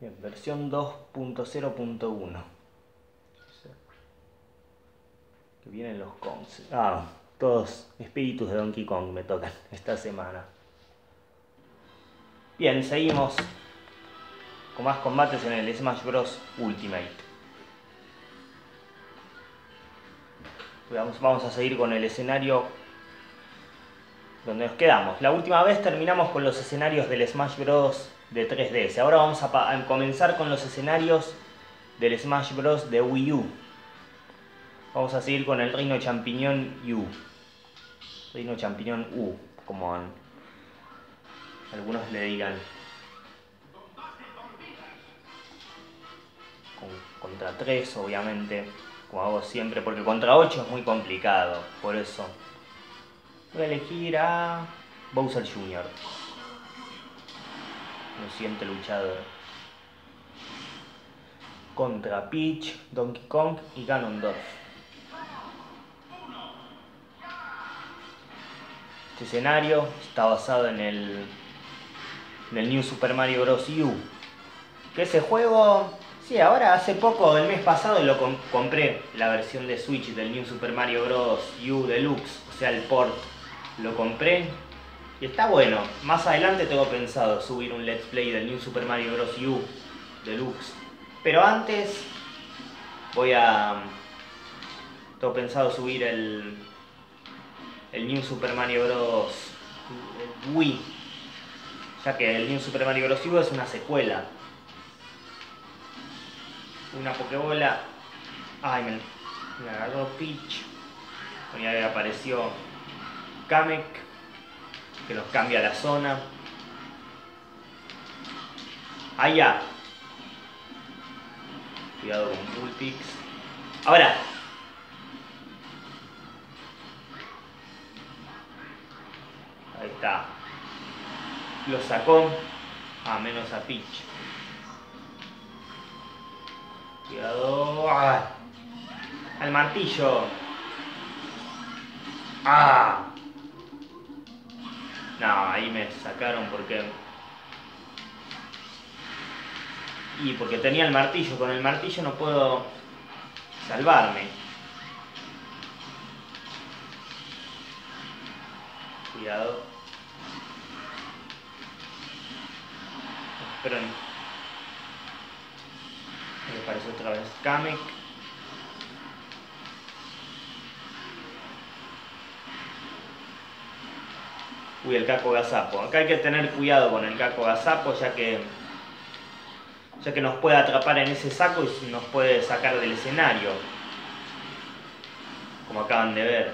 Bien, versión 2.0.1. Que vienen los Kongs. Todos espíritus de Donkey Kong me tocan esta semana. Bien, seguimos con más combates en el Smash Bros. Ultimate. Vamos a seguir con el escenario donde nos quedamos. La última vez terminamos con los escenarios del Smash Bros. De 3DS. Ahora vamos a comenzar con los escenarios del Smash Bros. De Wii U. Vamos a seguir con el Reino Champiñón U. Reino Champiñón U, como algunos le digan. Contra 3, obviamente, como hago siempre, porque contra 8 es muy complicado. Por eso voy a elegir a Bowser Jr. Luciente luchador. Contra Peach, Donkey Kong y Ganondorf. Este escenario está basado en el New Super Mario Bros. U. Que ese juego, sí, ahora hace poco, el mes pasado, lo compré, la versión de Switch del New Super Mario Bros. U Deluxe, o sea, el port. Lo compré y está bueno. Más adelante tengo pensado subir un Let's Play del New Super Mario Bros. U Deluxe. Pero antes tengo pensado subir el New Super Mario Bros. Wii, ya que el New Super Mario Bros. U es una secuela. Una Pokébola. Ay, me agarró Peach. Y ahí apareció Kamek, que nos cambia la zona. Allá. Cuidado con Bullpix. Ahora. Ahí está. Lo sacó. Menos a Peach. Cuidado. Al martillo. No, ahí me sacaron porque tenía el martillo. Con el martillo no puedo salvarme. Cuidado. Esperen. Me aparece otra vez Kamek. Uy, el Caco Gazapo. Acá hay que tener cuidado con el Caco Gazapo, ya que nos puede atrapar en ese saco y nos puede sacar del escenario, como acaban de ver.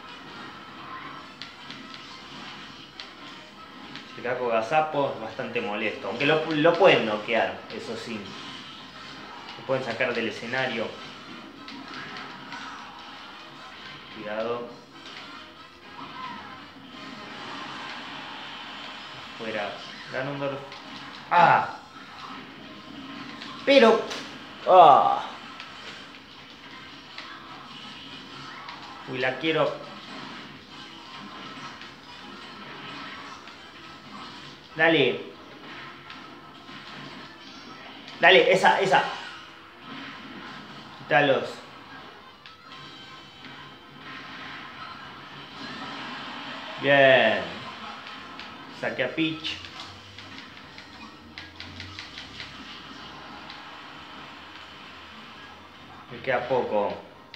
El Caco Gazapo es bastante molesto, aunque lo pueden noquear, eso sí. Lo pueden sacar del escenario. Cuidado. Fuera Ganondorf. Pero... Uy, la quiero... Dale. Dale, esa. Quítalos. Bien. Saqué a Peach. Me queda poco.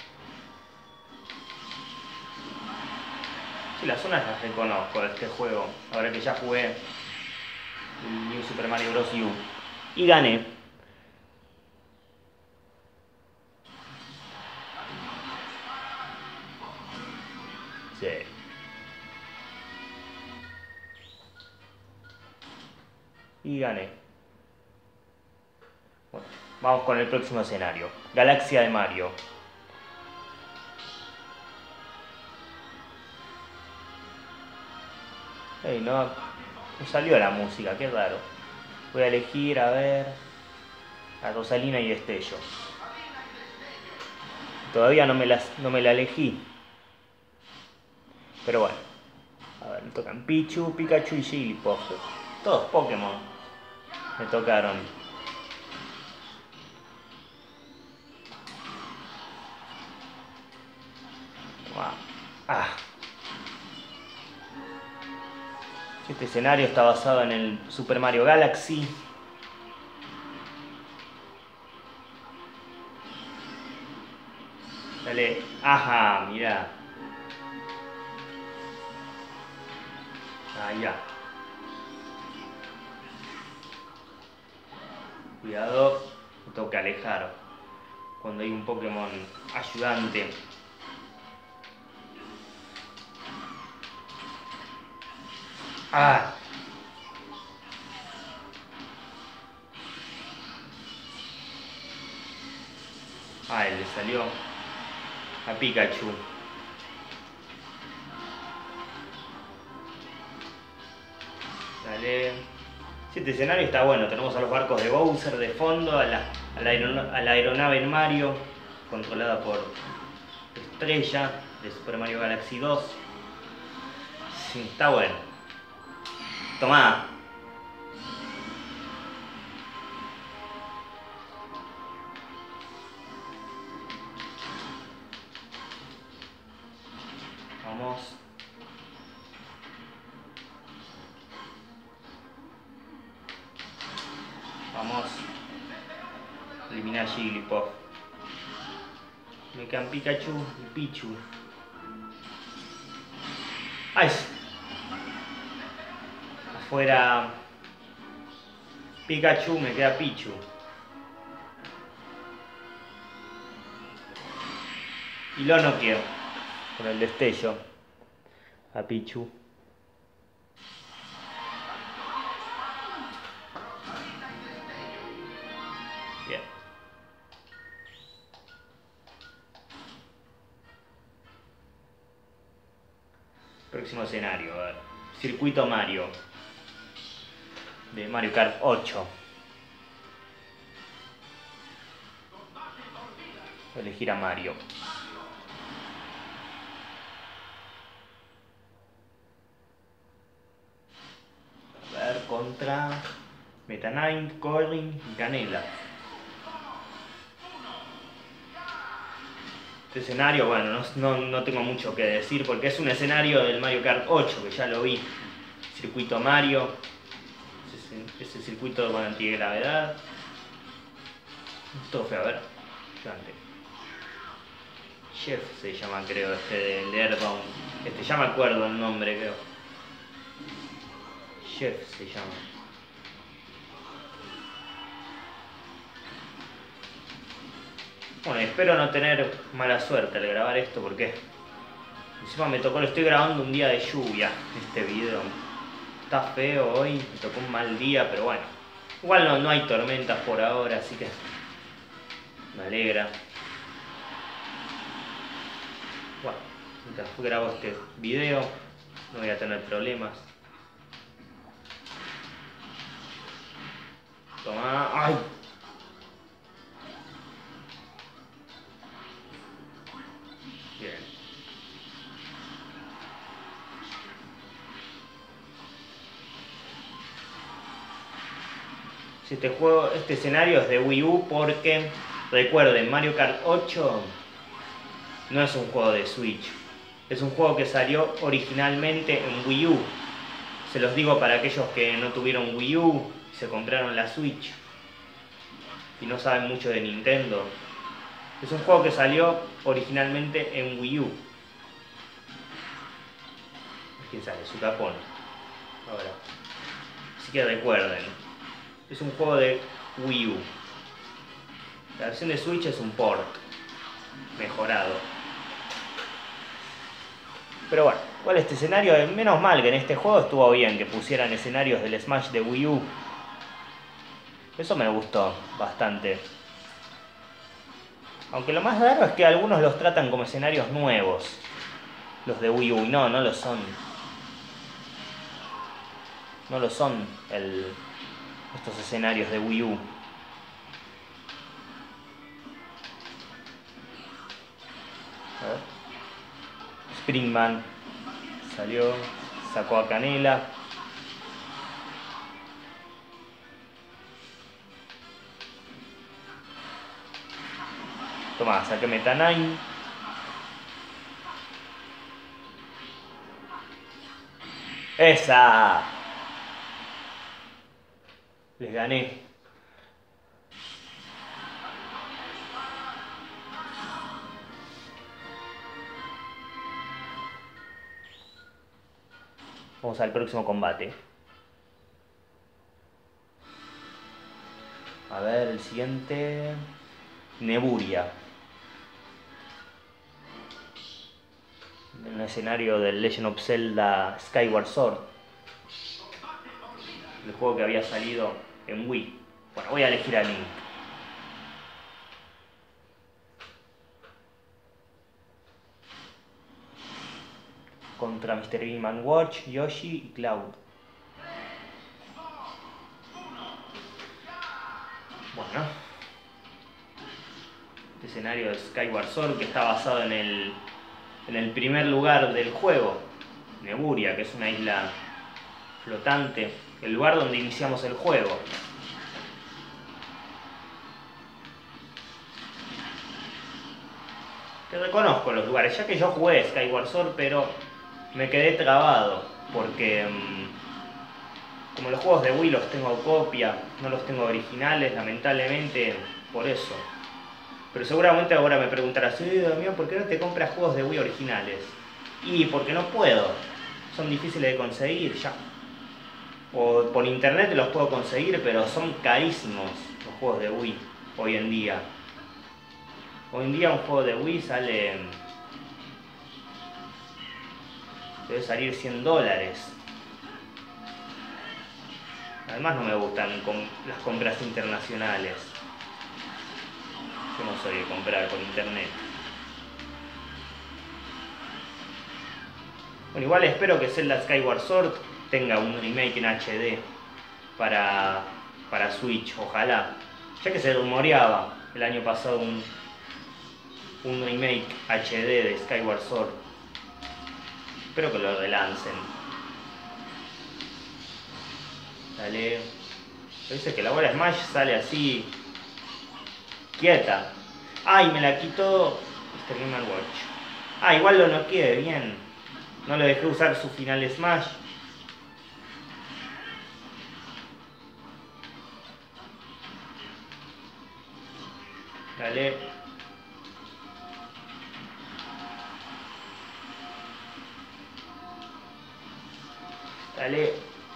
Sí, las zonas las reconozco de este juego. Ahora que ya jugué el New Super Mario Bros. U. Y gané. Sí. Y gané. Bueno, vamos con el próximo escenario. Galaxia de Mario. Hey, no salió la música, qué raro. Voy a elegir, a ver, a Rosalina y Destello. Todavía no me la elegí. Pero bueno. A ver, me tocan Pichu, Pikachu y Jigglypuff. Todos Pokémon me tocaron. Este escenario está basado en el Super Mario Galaxy. Dale. Ajá, mirá. Ahí ya. Cuidado, me tengo que alejar cuando hay un Pokémon ayudante. ¡Ah! Ah, le salió a Pikachu. Dale. Sí, este escenario está bueno. Tenemos a los barcos de Bowser de fondo, a la aeronave en Mario, controlada por Estrella de Super Mario Galaxy 2. Sí, está bueno. Tomá. Vamos. Vamos. Eliminar a Jigglypuff. Me quedan Pikachu y Pichu. ¡Ay! Afuera Pikachu, me queda Pichu. Y lo noqueo con el destello a Pichu. Bien. Próximo escenario, a ver. Circuito Mario. De Mario Kart 8. Voy a elegir a Mario. A ver, contra Meta Knight, Corrin y Canela. Este escenario, bueno, no tengo mucho que decir porque es un escenario del Mario Kart 8, que ya lo vi. Circuito Mario. Ese circuito con antigravedad. Todo feo, a ver. Gigante. Chef se llama, creo, este de Earthbound. Ya me acuerdo el nombre, creo. Chef se llama. Bueno, espero no tener mala suerte al grabar esto porque encima lo estoy grabando un día de lluvia, este video. Está feo hoy, me tocó un mal día, pero bueno. Igual no hay tormentas por ahora, así que me alegra. Bueno, mientras grabo este video no voy a tener problemas. Toma. ¡Ay! Bien. Si este escenario es de Wii U porque, recuerden, Mario Kart 8 no es un juego de Switch. Es un juego que salió originalmente en Wii U. Se los digo para aquellos que no tuvieron Wii U y se compraron la Switch y no saben mucho de Nintendo. Es un juego que salió originalmente en Wii U. ¿Quién sale? Su capón. Ahora. Así que recuerden. Es un juego de Wii U. La versión de Switch es un port mejorado. Pero bueno, igual este escenario, menos mal que en este juego estuvo bien que pusieran escenarios del Smash de Wii U. Eso me gustó bastante. Aunque lo más raro es que algunos los tratan como escenarios nuevos. Los de Wii U, y no lo son. No lo son estos escenarios de Wii U. A ver. Springman salió, sacó a Canela. Tomá, saqué Meta Knight. ¡Esa! Les gané. Vamos al próximo combate. A ver, el siguiente... Neburia. En el escenario del Legend of Zelda Skyward Sword. El juego que había salido en Wii. Bueno, voy a elegir a Link. Contra Mr. Game & Watch, Yoshi y Cloud. Bueno. Este escenario de Skyward Sword que está basado en el primer lugar del juego. Neburia, que es una isla flotante. El lugar donde iniciamos el juego. Que reconozco los lugares, ya que yo jugué Skyward Sword, pero me quedé trabado. Porque como los juegos de Wii los tengo a copia, no los tengo originales, lamentablemente, por eso. Pero seguramente ahora me preguntarás, Damián, ¿por qué no te compras juegos de Wii originales? Y porque no puedo, son difíciles de conseguir ya. O por internet los puedo conseguir, pero son carísimos los juegos de Wii hoy en día. Hoy en día un juego de Wii debe salir $100. Además no me gustan las compras internacionales. Yo no soy de comprar por internet. Bueno, igual espero que Zelda Skyward Sword tenga un remake en HD para Switch, ojalá. Ya que se rumoreaba el año pasado un remake HD de Skyward Sword. Espero que lo relancen. Dale. Dice que la bola Smash sale así, quieta. Ay, me la quitó Mr. Game & Watch. Igual lo noqueé, bien. No le dejé usar su final Smash. Dale. Dale.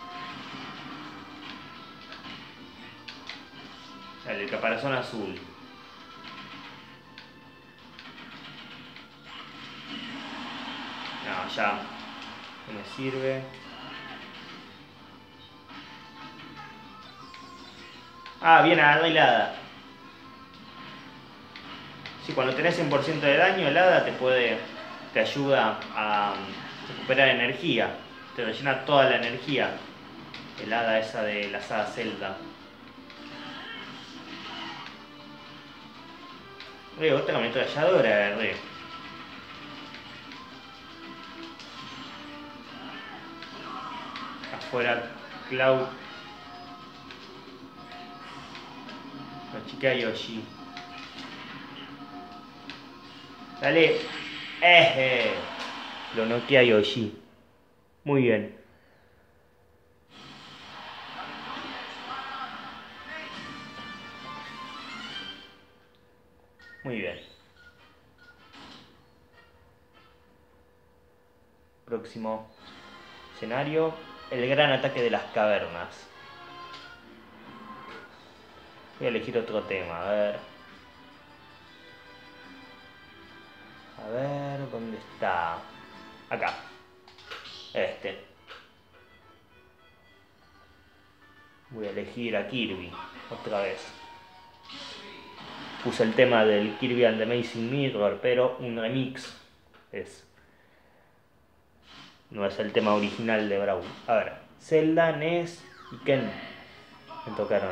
Dale, el caparazón azul. No, ya. No me sirve. Bien arreglada. Sí, cuando tenés 100% de daño, el hada te ayuda a recuperar energía. Te rellena toda la energía. El hada esa de la saga Zelda. Otra ametralladora agarré. Afuera Cloud. La chica Yoshi. Dale. Lo noquea Yoshi. Muy bien. Muy bien. Próximo escenario. El gran ataque de las cavernas. Voy a elegir otro tema, a ver. A ver, ¿dónde está? Acá. Este. Voy a elegir a Kirby, otra vez. Puse el tema del Kirby and the Amazing Mirror, pero un remix es. No es el tema original de Brawl. A ver, Zelda, Ness y Ken me tocaron.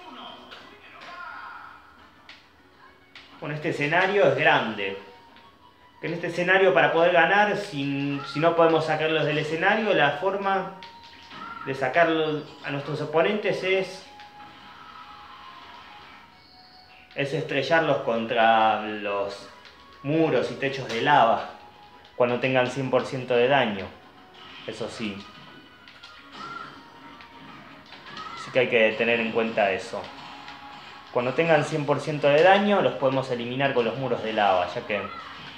Bueno, este escenario es grande. En este escenario, para poder ganar, si no podemos sacarlos del escenario, la forma de sacarlos a nuestros oponentes es estrellarlos contra los muros y techos de lava cuando tengan 100% de daño. Eso sí. Así que hay que tener en cuenta eso. Cuando tengan 100% de daño, los podemos eliminar con los muros de lava, ya que...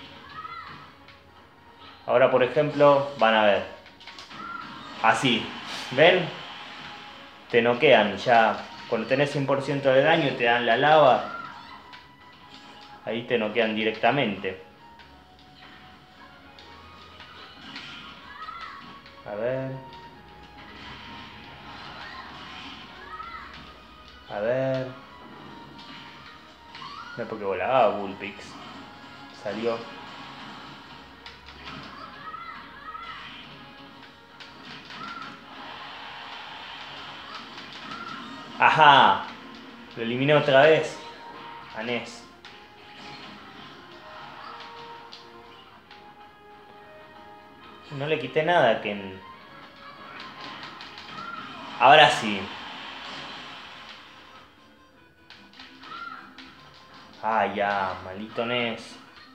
Ahora, por ejemplo, van a ver. Así, ¿ven? Te noquean ya. Cuando tenés 100% de daño y te dan la lava, ahí te noquean directamente. A ver. A ver. No es porque volaba Bullpix. Salió. ¡Ajá! Lo eliminé otra vez. A Ness. No le quité nada a Ken. Ahora sí. Ah, ya, maldito Ness.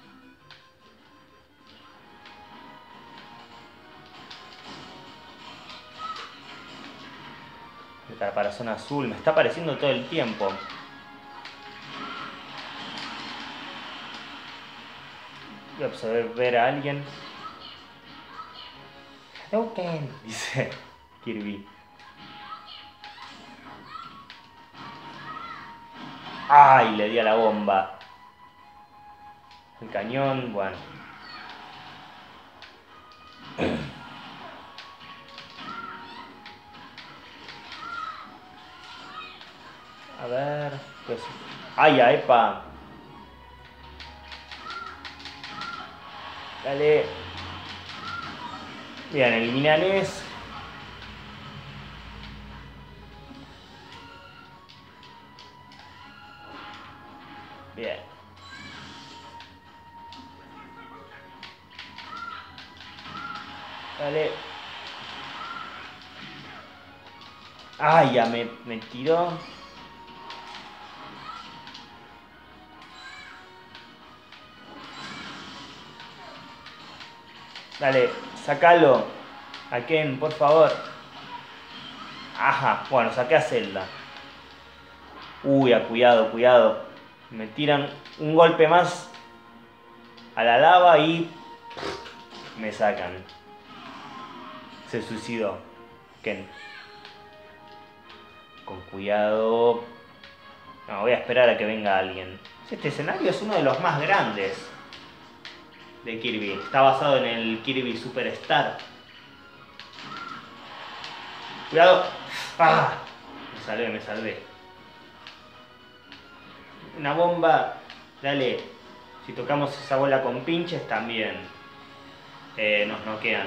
El caparazón azul, me está apareciendo todo el tiempo. Voy a observar a alguien. Ok, dice Kirby. ¡Ay! Le di a la bomba. El cañón, bueno. A ver, pues... ¡Ay, a epa! Dale. Bien, eliminé a Ness. Bien. Dale. ¡Ay, ya me tiró! Dale, sacalo. A Ken, por favor. Ajá, bueno, saqué a Zelda. Uy, cuidado, cuidado. Me tiran un golpe más a la lava y me sacan. Se suicidó Ken. Con cuidado. No, voy a esperar a que venga alguien. Este escenario es uno de los más grandes de Kirby. Está basado en el Kirby Superstar. Cuidado. ¡Ah! Me salvé. Una bomba. Dale. Si tocamos esa bola con pinches también nos noquean.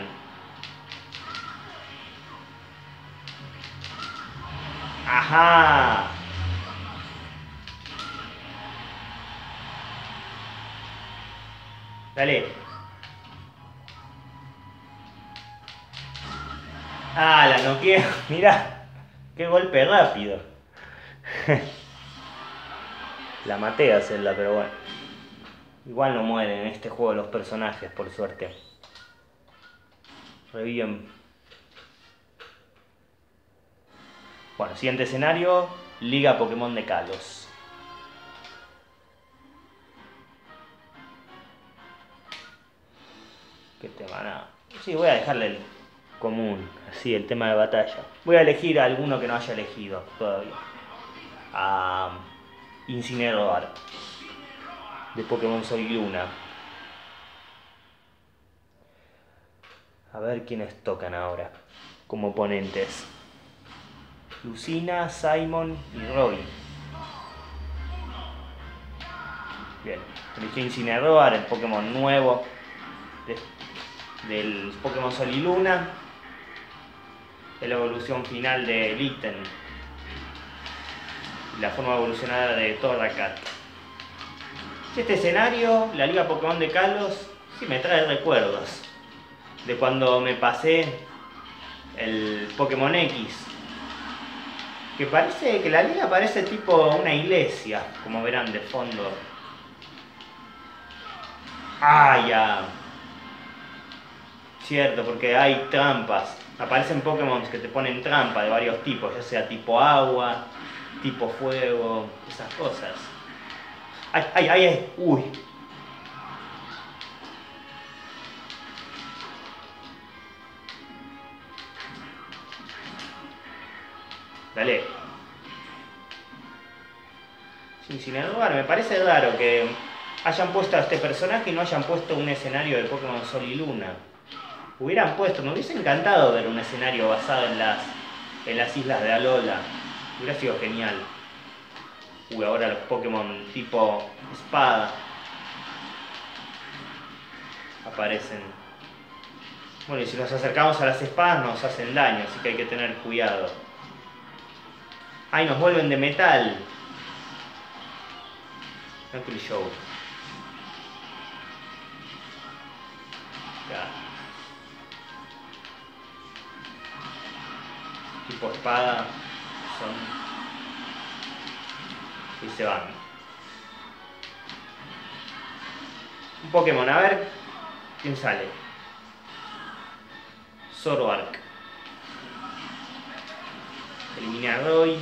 ¡Ajá! Dale. Ah, la noqueé. Mirá. Qué golpe rápido. La maté a Zelda, pero bueno. Igual no mueren en este juego los personajes, por suerte. Reviven. Bueno, siguiente escenario. Liga Pokémon de Kalos. ¿Qué tema? Nada. Sí, voy a dejarle el común. Así, el tema de batalla. Voy a elegir a alguno que no haya elegido todavía. Incineroar. De Pokémon Sol y Luna. A ver quiénes tocan ahora como oponentes. Lucina, Simon y Roy. Bien, elegí Incineroar, el Pokémon nuevo del Pokémon Sol y Luna. Es la evolución final de Litten. La forma evolucionada de Torracat. Este escenario, la Liga Pokémon de Kalos, sí me trae recuerdos de cuando me pasé el Pokémon X. Que parece que la liga parece tipo una iglesia, como verán de fondo. Ah, ya. Cierto, porque hay trampas. Aparecen Pokémon que te ponen trampa de varios tipos, ya sea tipo agua, tipo fuego, esas cosas. ¡Ay, ay, ay! Ay. ¡Uy! Dale. Incineroar, me parece raro que hayan puesto a este personaje y no hayan puesto un escenario de Pokémon Sol y Luna. Hubieran puesto, me hubiese encantado ver un escenario basado en las islas de Alola. Hubiera sido genial. Uy, ahora los Pokémon tipo espada aparecen. Bueno, y si nos acercamos a las espadas nos hacen daño, así que hay que tener cuidado. ¡Ay, nos vuelven de metal! Knuckle Show. Ya. Tipo espada son. Y se van. Un Pokémon, a ver quién sale. Zoroark. Eliminé a Roy.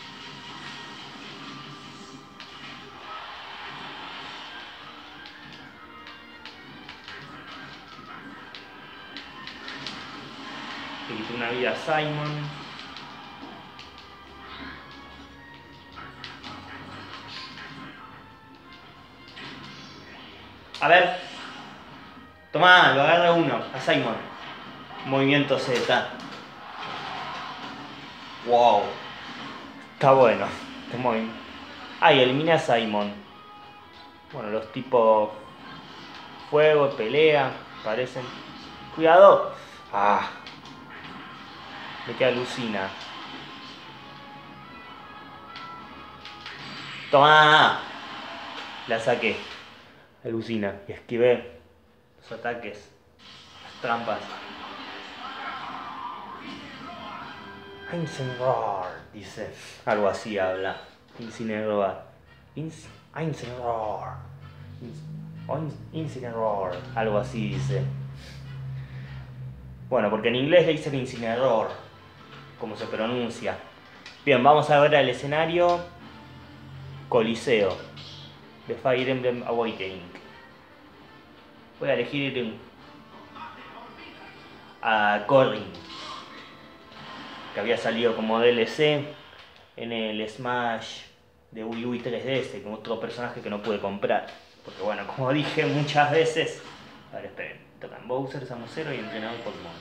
Le quité una vida a Simon. A ver. Tomá, lo agarra uno, a Simon. Movimiento Z. Wow. Está bueno. Ay, eliminé a Simon. Bueno, los tipos fuego, pelea, parecen. ¡Cuidado! Ah. Me queda Lucina. ¡Toma! La saqué. Alucina. Y esquivé los ataques. Las trampas. Incineroar, dice. Algo así habla. Incineroar. Incineroar. Incineroar. Algo así dice. Bueno, porque en inglés le dicen Incineroar, como se pronuncia. Bien, vamos a ver el escenario Coliseo de Fire Emblem Awakening. Voy a elegir a Corrin, que había salido como DLC en el Smash de Wii U y 3DS, con otro personaje que no pude comprar. Porque bueno, como dije muchas veces... A ver, esperen. Tocan Bowser, Samusero y Entrenador Pokémon.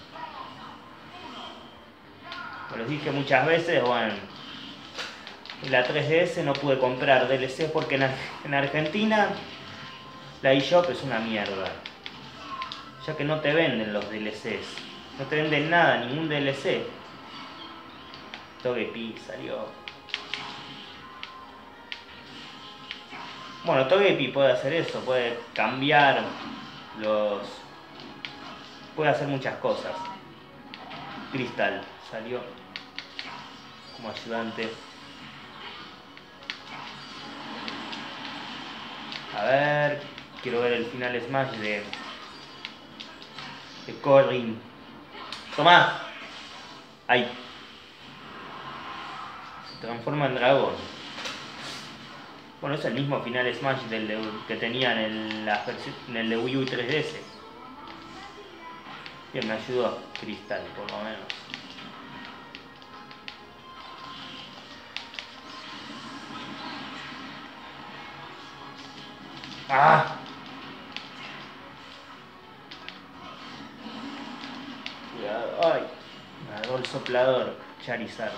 Como les dije muchas veces, bueno... En la 3DS no pude comprar DLC porque en Argentina la eShop es una mierda. Ya que no te venden los DLCs. No te venden nada, ningún DLC. Togepi salió. Bueno, Togepi puede hacer eso, puede cambiar los... puede hacer muchas cosas. Crystal salió como ayudante. A ver, quiero ver el final Smash de Corrin. ¡Toma! ¡Ay! Se transforma en dragón. Bueno, es el mismo final Smash que tenían en el de Wii U y 3DS. Bien, me ayudó Crystal, por lo menos. ¡Ah! Cuidado. ¡Ay! Me agarró el soplador. Charizard.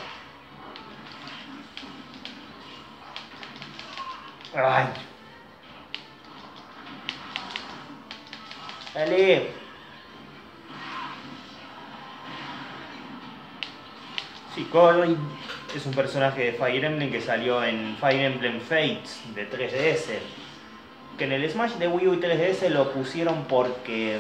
¡Ay! ¡Dale! Sí, Corrin es un personaje de Fire Emblem que salió en Fire Emblem Fates de 3DS. Que en el Smash de Wii U y 3DS lo pusieron porque...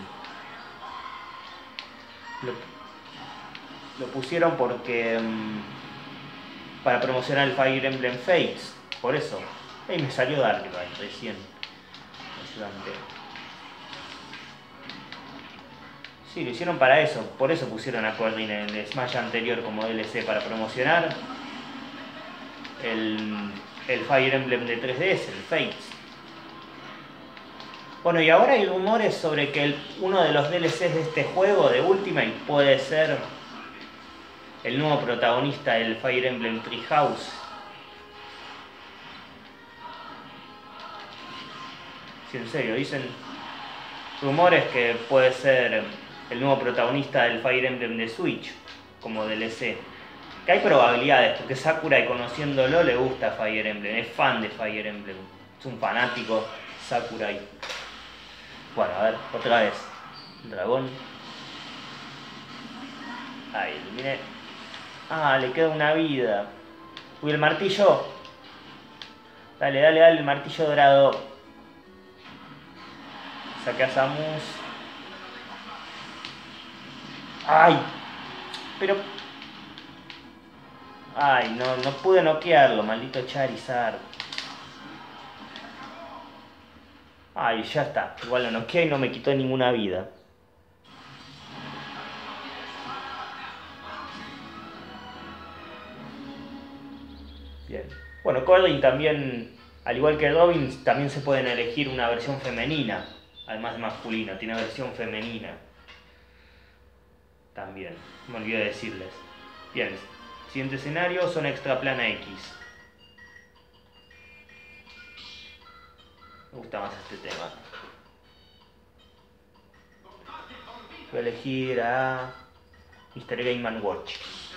Lo pusieron porque... para promocionar el Fire Emblem Fates. Por eso. Ahí me salió Darkrai recién. Ayudante. Sí, lo hicieron para eso. Por eso pusieron a Corrin en el Smash anterior como DLC para promocionar el Fire Emblem de 3DS, el Fates. Bueno, y ahora hay rumores sobre que uno de los DLCs de este juego, de Ultimate, puede ser el nuevo protagonista del Fire Emblem Treehouse. Sí, en serio, dicen rumores que puede ser el nuevo protagonista del Fire Emblem de Switch, como DLC. Que hay probabilidades, porque Sakurai, conociéndolo, le gusta Fire Emblem, es fan de Fire Emblem, es un fanático Sakurai. Bueno, a ver, otra vez. Dragón. Ahí, eliminé. Ah, le queda una vida. Uy, el martillo. Dale, dale, dale, el martillo dorado. Saqué a Samus. ¡Ay! Pero... Ay, no pude noquearlo, maldito Charizard. Ay, ya está. Igual lo noqueé y no me quitó ninguna vida. Bien. Bueno, Corrin también, al igual que Robin, también se pueden elegir una versión femenina. Además de masculina, tiene versión femenina. También, me olvidé de decirles. Bien, siguiente escenario, zona extra plana X. Me gusta más este tema. Voy a elegir a Mr. Game & Watch.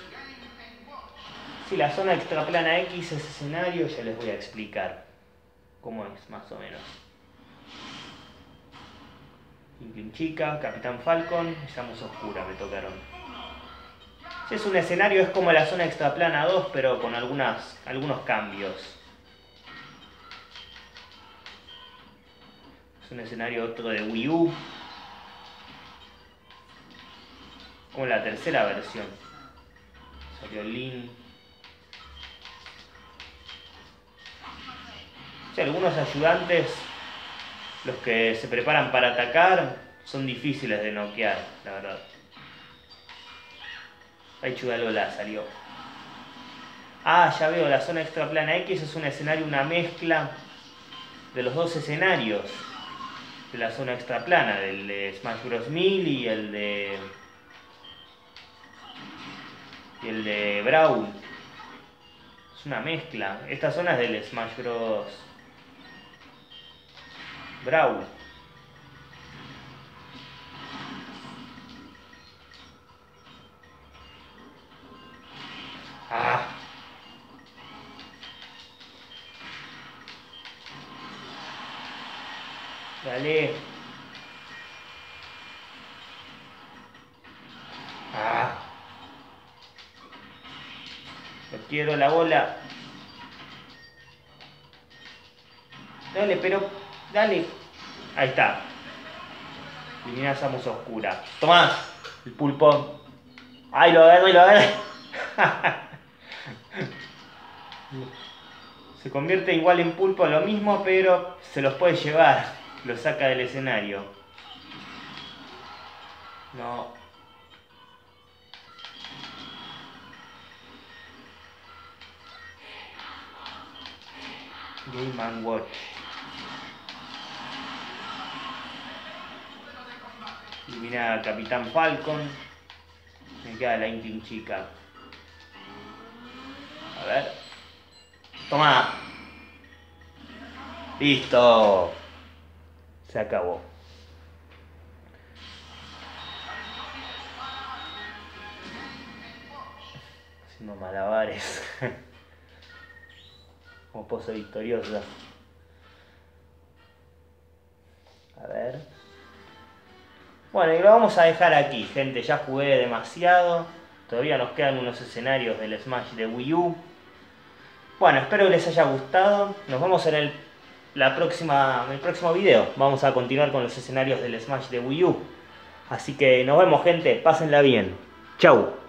Si la zona extra plana X es escenario, ya les voy a explicar cómo es más o menos. Inkling Chica, Capitán Falcon y Samus Oscura me tocaron. Si es un escenario, es como la zona extra plana 2, pero con algunos cambios. Es un escenario otro de Wii U. Como la tercera versión. Salió Link. Sí, algunos ayudantes, los que se preparan para atacar, son difíciles de noquear, la verdad. Ahí Chudalola salió. Ah, ya veo, la zona extra plana X es un escenario, una mezcla de los dos escenarios de la zona extra plana, del de Smash Bros. 1000 y el de Brawl. Es una mezcla. Esta zona es del Smash Bros. Brawl. Ah. Dale. Ah. No quiero la bola. Dale, pero... Dale. Ahí está. Elimina a Samus Oscura. Tomá. El pulpo. Ay, lo agarré, lo agarré. Se convierte igual en pulpo, lo mismo, pero se los puede llevar. Lo saca del escenario. No. Game & Watch. Elimina a Capitán Falcon. Me queda la Inkling Chica. A ver. Toma. Listo. Se acabó. Haciendo malabares. Como pose victoriosa. A ver. Bueno, y lo vamos a dejar aquí, gente. Ya jugué demasiado. Todavía nos quedan unos escenarios del Smash de Wii U. Bueno, espero que les haya gustado. Nos vemos en el próximo video. Vamos a continuar con los escenarios del Smash de Wii U. Así que nos vemos, gente. Pásenla bien. Chau.